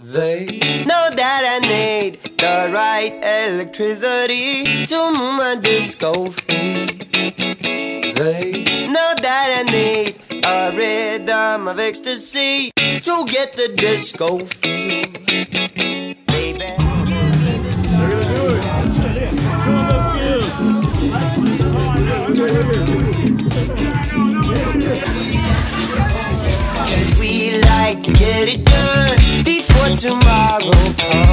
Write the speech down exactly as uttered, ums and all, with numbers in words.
They know that I need the right electricity to move my disco feet. They know that I need a rhythm of ecstasy to get the disco feel. Baby, give me the cause we like to get it done before tomorrow comes.